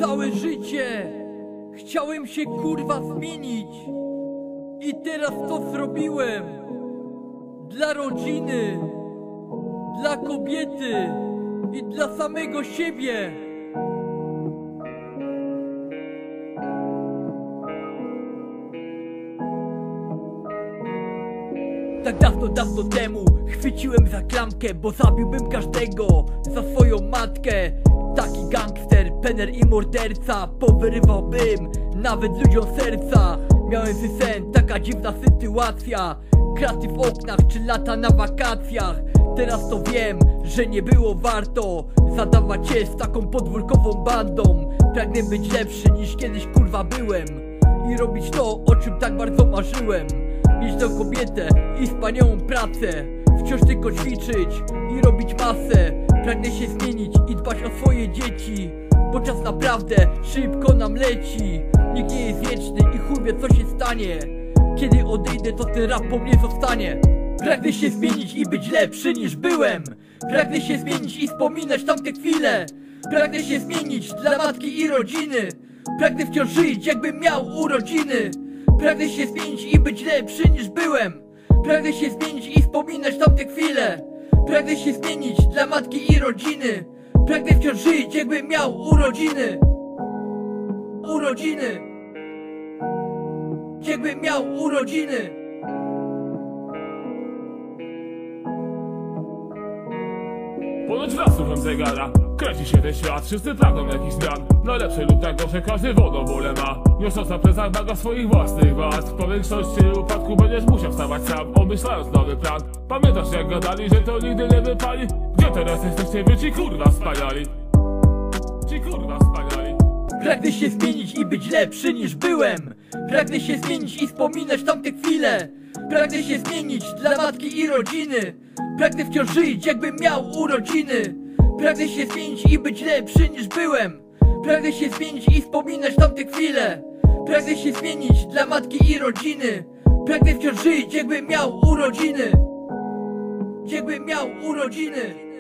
Całe życie chciałem się kurwa zmienić i teraz to zrobiłem. Dla rodziny, dla kobiety i dla samego siebie. Tak dawno temu chwyciłem za klamkę, bo zabiłbym każdego za swoją matkę. Taki gangster, pener i morderca, powyrywałbym nawet ludziom serca. Miałem sen, taka dziwna sytuacja, kraty w oknach czy lata na wakacjach. Teraz to wiem, że nie było warto zadawać się z taką podwórkową bandą. Pragnę być lepszy niż kiedyś kurwa byłem i robić to, o czym tak bardzo marzyłem. Mieć tę kobietę i wspaniałą pracę, wciąż tylko ćwiczyć i robić masę. Pragnę się zmienić i dbać o swoje dzieci, bo czas naprawdę szybko nam leci. Nikt nie jest wieczny i chuj wie co się stanie. Kiedy odejdę, to ten rap po mnie zostanie. Pragnę się zmienić i być lepszy niż byłem. Pragnę się zmienić i wspominać tamte chwile. Pragnę się zmienić dla matki i rodziny. Pragnę wciąż żyć jakbym miał urodziny. Pragnę się zmienić i być lepszy niż byłem. Pragnę się zmienić i wspominać tamte chwile. Pragnę się zmienić dla matki i rodziny. Pragnę wciąż żyć jakbym miał urodziny. Jakbym miał urodziny. Ponoć wraz z ruchem zegara kręci się ten świat, wszyscy pragną jakichś zmian. Najlepsze lub najgorsze każdy wodobolę ma. Niosąc na plecach baga swoich własnych wad. Po większości upadku będziesz musiał wstawać sam, omyślając nowy plan. Pamiętasz jak gadali, że to nigdy nie wypali? Gdzie teraz jesteście wy ci kurwa wspaniali? Pragnę się zmienić i być lepszy niż byłem. Pragnę się zmienić i wspominać tamte chwile. Pragnę się zmienić dla matki i rodziny. Pragnę wciąż żyć jakbym miał urodziny. Pragnę się zmienić i być lepszy niż byłem. Pragnę się zmienić i wspominać tamte chwile. Pragnę się zmienić dla matki i rodziny. Pragnę wciąż żyć jakbym miał urodziny.